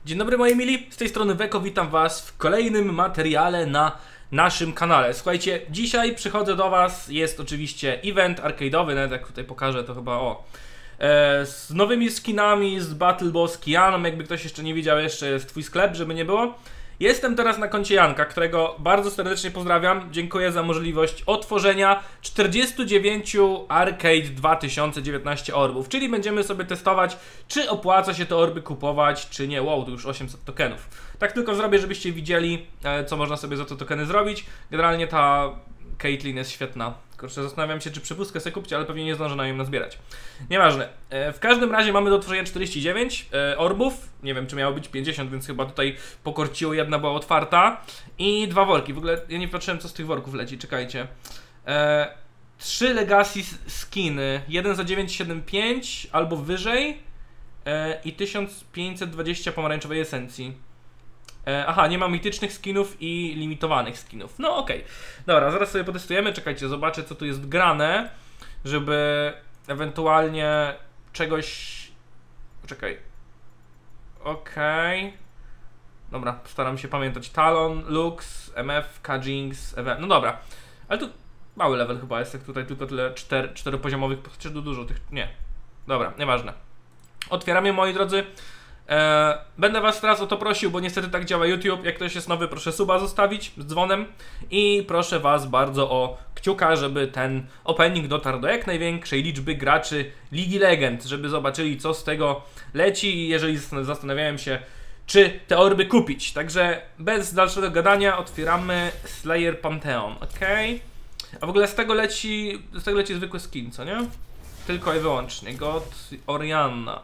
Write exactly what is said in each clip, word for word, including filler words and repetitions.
Dzień dobry moi mili, z tej strony Weko, witam was w kolejnym materiale na naszym kanale. Słuchajcie, dzisiaj przychodzę do was, jest oczywiście event arcade'owy, nawet jak tutaj pokażę to chyba o e, z nowymi skinami, z Battle Boss Kianą, jakby ktoś jeszcze nie widział, jeszcze jest twój sklep, żeby nie było. Jestem teraz na koncie Janka, którego bardzo serdecznie pozdrawiam. Dziękuję za możliwość otworzenia czterdziestu dziewięciu Arcade dwa tysiące dziewiętnaście orbów. Czyli będziemy sobie testować, czy opłaca się te orby kupować, czy nie. Wow, to już osiemset tokenów. Tak tylko zrobię, żebyście widzieli, co można sobie za te tokeny zrobić. Generalnie ta Caitlyn jest świetna. Kurczę, zastanawiam się, czy przepustkę sobie kupić, ale pewnie nie zdążę na nią nazbierać. Nieważne. W każdym razie mamy do otworzenia czterdzieści dziewięć orbów. Nie wiem, czy miało być pięćdziesiąt, więc chyba tutaj pokorciło. Jedna była otwarta. I dwa worki. W ogóle ja nie patrzyłem, co z tych worków leci. Czekajcie. E, trzy Legacy skiny. Jeden za dziewięćset siedemdziesiąt pięć albo wyżej. E, I tysiąc pięćset dwadzieścia pomarańczowej esencji. E, aha, nie ma mitycznych skinów i limitowanych skinów. No okej. Okay. Dobra, zaraz sobie potestujemy. Czekajcie, zobaczę, co tu jest grane, żeby ewentualnie czegoś... Czekaj. Okej. Okay. Dobra, staram się pamiętać. Talon, Lux, M F, Kajinx, Event. No dobra. Ale tu mały level chyba jest, jak tutaj tylko tyle czter, czteropoziomowych, czy dużo tych... Nie. Dobra, nieważne. Otwieramy, moi drodzy. Eee, będę was teraz o to prosił, bo niestety tak działa YouTube. Jak ktoś jest nowy, proszę suba zostawić z dzwonem. I proszę was bardzo o kciuka, żeby ten opening dotarł do jak największej liczby graczy Ligi Legend, żeby zobaczyli, co z tego leci i jeżeli zastanawiałem się, czy te orby kupić. Także bez dalszego gadania otwieramy Slayer Pantheon, ok? A w ogóle z tego leci, z tego leci zwykły skin, co nie? Tylko i wyłącznie God Orianna.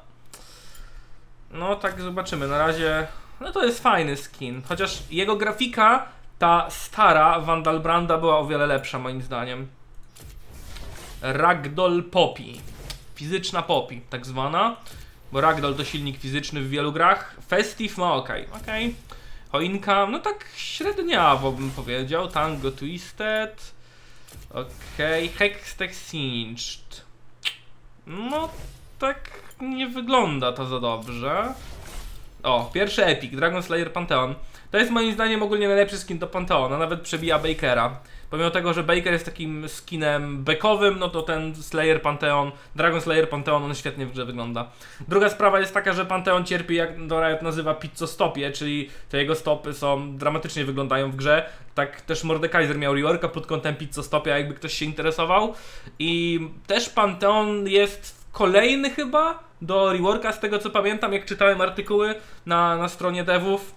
No tak zobaczymy, na razie, no to jest fajny skin, chociaż jego grafika, ta stara Vandalbranda była o wiele lepsza moim zdaniem. Ragdoll Poppy, fizyczna Poppy tak zwana, bo Ragdoll to silnik fizyczny w wielu grach. Festive, no okej, okay, okej. Okay. Choinka, no tak średniawo bym powiedział. Tango Twisted, okej, okay. Hextech Singed, no tak nie wygląda to za dobrze. O, pierwszy Epic, Dragon Slayer Pantheon. To jest moim zdaniem ogólnie najlepszy skin do Pantheona, nawet przebija Bakera. Pomimo tego, że Baker jest takim skinem bekowym, no to ten Slayer Pantheon, Dragon Slayer Pantheon, on świetnie w grze wygląda. Druga sprawa jest taka, że Pantheon cierpi, jak to Riot nazywa, pizzostopie, czyli te jego stopy są, dramatycznie wyglądają w grze. Tak też Mordekaiser miał reworka pod kątem pizzostopia, jakby ktoś się interesował. I też Pantheon jest kolejny chyba do reworka, z tego co pamiętam, jak czytałem artykuły na, na stronie devów.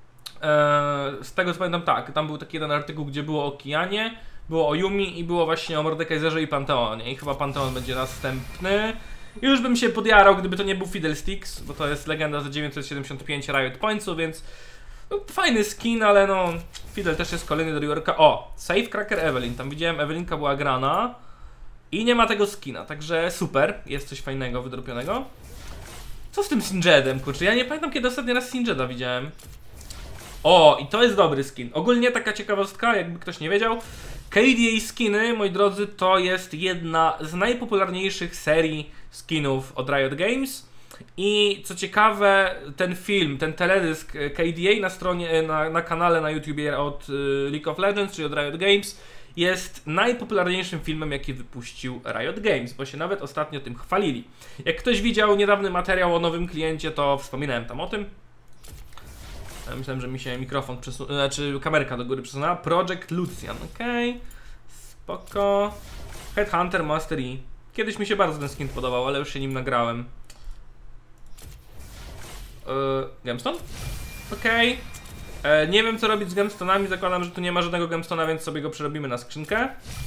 Eee, z tego co pamiętam, tak, tam był taki jeden artykuł, gdzie było o Kianie, było o Yumi i było właśnie o Mordekaiserze i Pantheonie. I chyba Pantheon będzie następny. Już bym się podjarał, gdyby to nie był Fiddlesticks, bo to jest legenda za dziewięćset siedemdziesiąt pięć Riot Pointsów, więc no, fajny skin, ale no Fiddle też jest kolejny do reworka. O, Safecracker Evelyn, tam widziałem, Evelynka była grana. I nie ma tego skina, także super, jest coś fajnego, wydropionego. Co z tym Sinjedem, kurczę, ja nie pamiętam, kiedy ostatni raz Sinjeda widziałem. O, i to jest dobry skin. Ogólnie taka ciekawostka, jakby ktoś nie wiedział. K D A skiny, moi drodzy, to jest jedna z najpopularniejszych serii skinów od Riot Games. I co ciekawe, ten film, ten teledysk K D A na stronie, na, na kanale na YouTubie od y, League of Legends, czyli od Riot Games, jest najpopularniejszym filmem, jaki wypuścił Riot Games, bo się nawet ostatnio tym chwalili. Jak ktoś widział niedawny materiał o nowym kliencie, to wspominałem tam o tym. Ja myślałem, że mi się mikrofon przesunął, znaczy kamerka do góry przesunęła. Project Lucian, okej. Okay. Spoko. Headhunter Master E. Kiedyś mi się bardzo ten skin podobał, ale już się nim nagrałem. Yy, Gemstone? Okej. Okay. Nie wiem, co robić z gemstonami, zakładam, że tu nie ma żadnego gemstona, więc sobie go przerobimy na skrzynkę.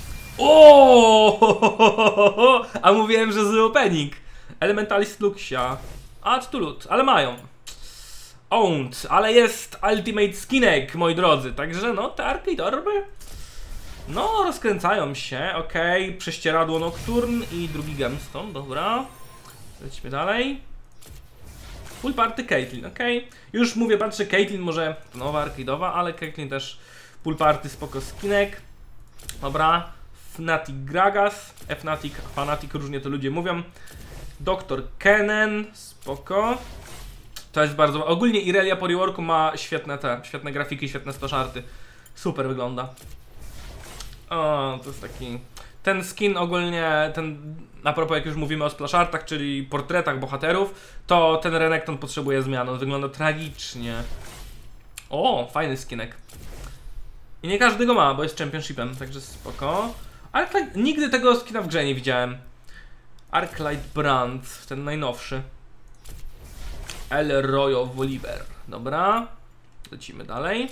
O! A mówiłem, że zły opening. Elementalist Luxia. Add to loot, ale mają. Owned, ale jest Ultimate Skinek, moi drodzy. Także no, te arcade orby no, rozkręcają się, okej. Okay. Prześcieradło Nocturne i drugi gemstone, dobra. Lecimy dalej. Full party Caitlyn, ok. Już mówię, patrzę, Caitlyn może nowa arcade'owa, ale Caitlyn też full party, spoko skinek. Dobra. Fnatic Gragas, Fnatic, Fanatic, różnie to ludzie mówią. Doktor Kennen, spoko. To jest bardzo... Ogólnie Irelia po reworku ma świetne te, świetne grafiki, świetne splaszarty. Super wygląda. O, to jest taki... Ten skin ogólnie, ten... A propos jak już mówimy o splaszartach, czyli portretach bohaterów, to ten Renekton potrzebuje zmian, on wygląda tragicznie. O, fajny skinek. I nie każdy go ma, bo jest championshipem, także spoko. Ale tak, nigdy tego skina w grze nie widziałem. Arclight Brand, ten najnowszy. El Royo Volibear. Dobra. Lecimy dalej.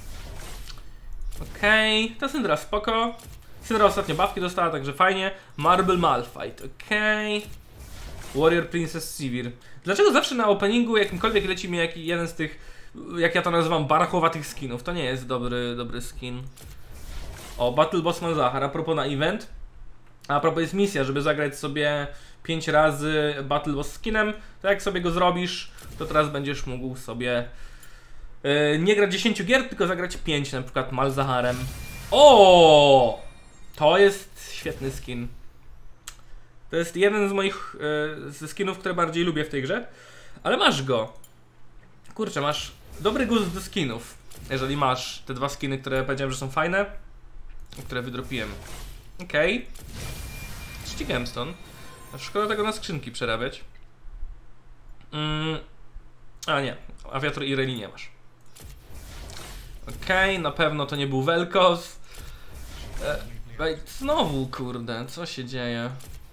Okej, okay. To Syndra spoko. Syndra ostatnio bawki dostała, także fajnie. Marble Malphite, okej. Okay. Warrior Princess Sivir. Dlaczego zawsze na openingu jakimkolwiek leci mi jak jeden z tych, jak ja to nazywam, barachowatych skinów? To nie jest dobry, dobry skin. O, Battle Boss Malzahar, a propos na event. A propos jest misja, żeby zagrać sobie pięć razy Battle Boss skinem. To jak sobie go zrobisz, to teraz będziesz mógł sobie yy, nie grać dziesięć gier, tylko zagrać pięć, na przykład Malzaharem. O! To jest świetny skin. To jest jeden z moich yy, ze skinów, które bardziej lubię w tej grze. Ale masz go. Kurczę, masz dobry gust do skinów. Jeżeli masz te dwa skiny, które powiedziałem, że są fajne, które wydropiłem. Okej. Okay. Trzeci gemstone. Szkoda tego na skrzynki przerabiać. Mm. A nie, Aviator Irelia nie masz. Okej, okay, na pewno to nie był Vel'Koz. E, znowu, kurde, co się dzieje?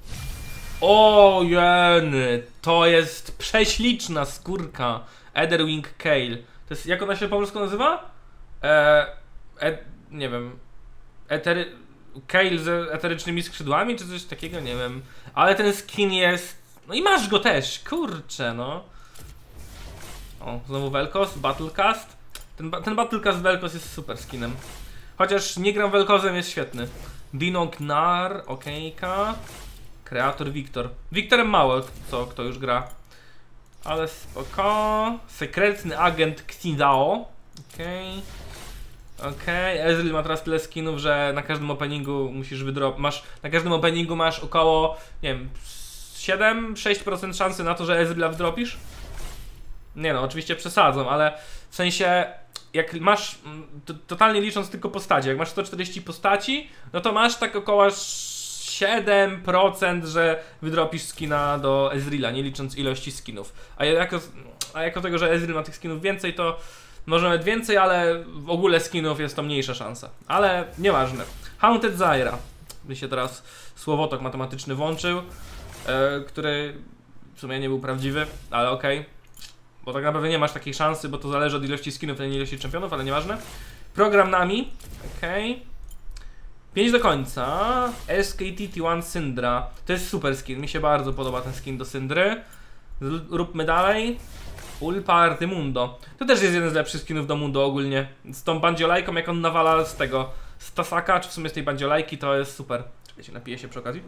O jeny, to jest prześliczna skórka. Etherwing Kale. To jest, jak ona się po polsku nazywa? E, e, nie wiem. Etery... Kale z eterycznymi skrzydłami, czy coś takiego, nie wiem. Ale ten skin jest... No i masz go też, kurczę, no. O, znowu Vel'Koz, Battlecast. Ten, ten Battlecast Vel'Koz jest super skinem. Chociaż nie gram Vel'Kozem, jest świetny. Dino Gnar, okejka. Kreator Wiktor. Wiktorem mało co kto już gra. Ale spoko. Sekretny agent Xindao. Okej. Okay. Okej, okay. Ezreal ma teraz tyle skinów, że na każdym openingu musisz wydrop... Masz, na każdym openingu masz około, nie wiem, siedem sześć procent szansy na to, że Ezreala wdropisz? Nie no, oczywiście przesadzam, ale w sensie, jak masz, to, totalnie licząc tylko postaci, jak masz sto czterdzieści postaci, no to masz tak około siedem procent, że wydropisz skina do Ezreala, nie licząc ilości skinów. A jako, a jako tego, że Ezreal ma tych skinów więcej, to może nawet więcej, ale w ogóle skinów jest to mniejsza szansa. Ale nieważne. Haunted Zyra. By się teraz słowotok matematyczny włączył, yy, który w sumie nie był prawdziwy, ale okej. Okay. Bo tak naprawdę nie masz takiej szansy, bo to zależy od ilości skinów, a nie ilości czempionów, ale nieważne. Program Nami. Okej. Okay. pięć do końca. S K T T jeden Syndra. To jest super skin. Mi się bardzo podoba ten skin do Syndry. Róbmy dalej. Ulpa Artymundo. To też jest jeden z lepszych skinów do Mundo ogólnie. Z tą bandziolajką, jak on nawala z tego z Tasaka, czy w sumie z tej bandziolajki, to jest super. Czekajcie, napiję się przy okazji.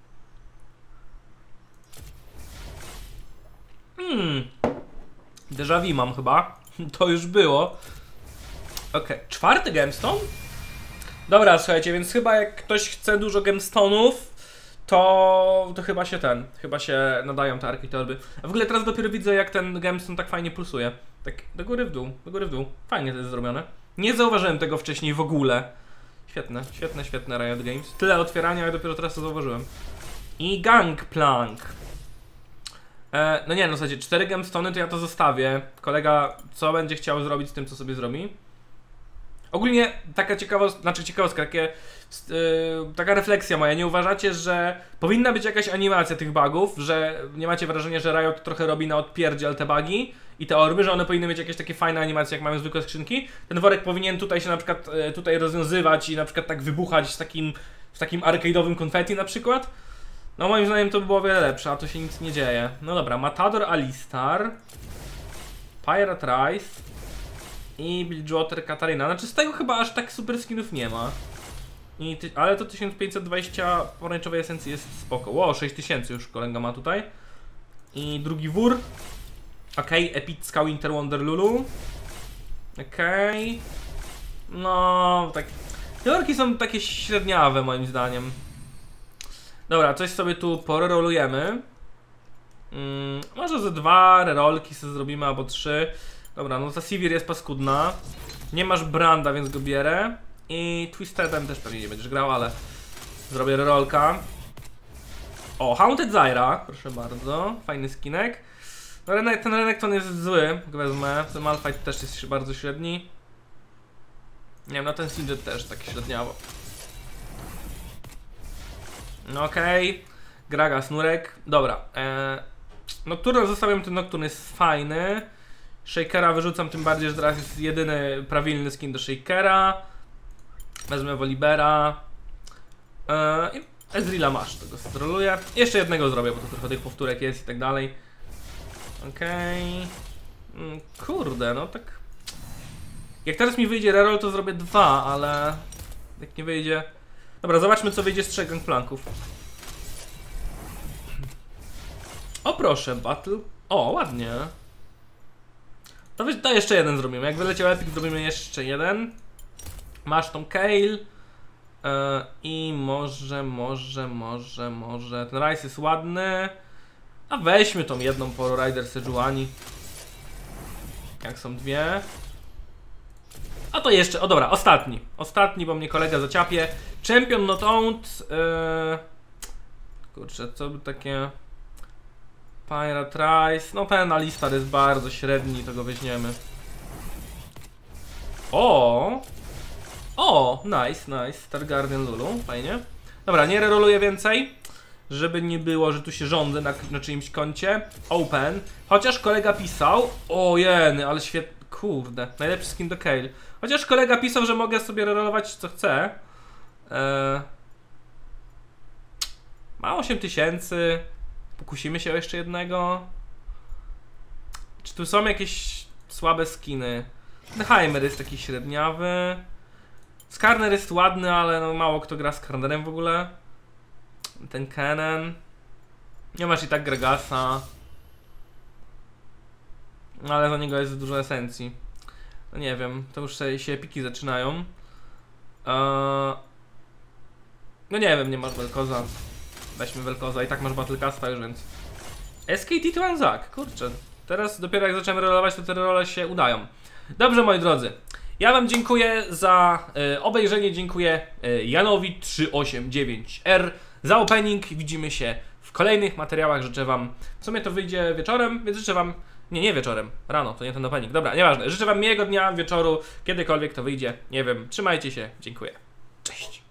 Hmm. Déjà vu mam chyba. To już było. Okej, okay. Czwarty gemstone? Dobra, słuchajcie, więc chyba jak ktoś chce dużo gemstonów, to, to chyba się ten, chyba się nadają te arki torby. A w ogóle teraz dopiero widzę, jak ten gemstone tak fajnie pulsuje. Tak do góry w dół, do góry w dół. Fajnie to jest zrobione. Nie zauważyłem tego wcześniej w ogóle. Świetne, świetne, świetne Riot Games. Tyle otwierania, jak dopiero teraz to zauważyłem. I Gangplank. E, no nie, no w zasadzie cztery gemstony to ja to zostawię. Kolega co będzie chciał zrobić z tym, co sobie zrobi. Ogólnie taka ciekawostka, znaczy ciekawostka, takie, yy, taka refleksja moja, nie uważacie, że powinna być jakaś animacja tych bugów, że nie macie wrażenia, że Riot trochę robi na odpierdziel te bugi i te orby, że one powinny mieć jakieś takie fajne animacje, jak mają zwykłe skrzynki? Ten worek powinien tutaj się na przykład yy, tutaj rozwiązywać i na przykład tak wybuchać z takim, z takim arcade'owym konfetti na przykład. No moim zdaniem to by było o wiele lepsze, a to się nic nie dzieje. No dobra, Matador Alistar, Pirate Rise i Bilgewater Katarina. Znaczy z tego chyba aż tak super skinów nie ma. I ty, ale to tysiąc pięćset dwadzieścia pomarańczowej esencji jest spoko. Wow, sześć tysięcy już kolega ma tutaj. I drugi wór. Okej, okay, epicka Winter Wonder Lulu. Okej. Okay. No, tak. Te orki są takie średniawe moim zdaniem. Dobra, coś sobie tu porolujemy. Mm, może ze dwa rerolki sobie zrobimy, albo trzy. Dobra, no ta Sivir jest paskudna. Nie masz Branda, więc go bierę. I Twistedem też pewnie nie będziesz grał, ale zrobię rerolka. O, Haunted Zyra, proszę bardzo. Fajny skinek. No, Renek, ten Renekton jest zły, go wezmę. Ten Malphite też jest bardzo średni. Nie wiem, no ten Sindred też taki średniawo. No okej. Okay. Graga, Snurek. Dobra. Eee, Nocturne zostawiam, ten Nocturne jest fajny. Shakera wyrzucam, tym bardziej, że teraz jest jedyny prawilny skin do Shakera. Wezmę Wolibera. Eee, I Ezreala masz, tego stroluję. Jeszcze jednego zrobię, bo to trochę tych powtórek jest i tak dalej. Okej. Okay. Kurde, no tak. Jak teraz mi wyjdzie reroll, to zrobię dwa, ale jak nie wyjdzie. Dobra, zobaczmy, co wyjdzie z trzech gangplanków. O proszę, battle. O, ładnie. To, wy... to jeszcze jeden zrobimy. Jak wyleciał Epic, zrobimy jeszcze jeden. Masz tą Kayle. Yy, I może, może, może, może. Ten Rice jest ładny. A weźmy tą jedną Poro Rider Sejuani. Jak są dwie. A to jeszcze, o dobra, ostatni. Ostatni, bo mnie kolega zaciapie. Champion Not Owned. Yy... Kurczę, co by takie... Pirate Rice. No ten Alistar jest bardzo średni, to go weźmiemy. O! O! Nice, nice. Star Guardian Lulu, fajnie. Dobra, nie reroluję więcej. Żeby nie było, że tu się rządzę na, na czyimś koncie. Open. Chociaż kolega pisał. O jeny, ale świetnie. Kurde, najlepszy skin do Kayle. Chociaż kolega pisał, że mogę sobie rerolować co chcę. Eee... Ma osiem tysięcy. Pokusimy się o jeszcze jednego. Czy tu są jakieś słabe skiny? Heimer jest taki średniawy. Skarner jest ładny, ale no mało kto gra z Skarnerem w ogóle. Ten Kennen. Nie masz i tak Gregasa. Ale za niego jest dużo esencji. No nie wiem, to już się piki zaczynają. Eee... No nie wiem, nie masz Vel'Koza. Weźmy Vel'Koza, i tak masz Battlecasta już, więc... S K T to Anzak, kurczę. Teraz dopiero jak zacząłem rolować, to te role się udają. Dobrze, moi drodzy. Ja wam dziękuję za y, obejrzenie, dziękuję y, Janowi trzysta osiemdziesiąt dziewięć R za opening. Widzimy się w kolejnych materiałach. Życzę wam, w sumie to wyjdzie wieczorem, więc życzę wam, nie, nie wieczorem, rano, to nie ten opening. Dobra, nieważne. Życzę wam miłego dnia, wieczoru, kiedykolwiek to wyjdzie, nie wiem. Trzymajcie się, dziękuję. Cześć.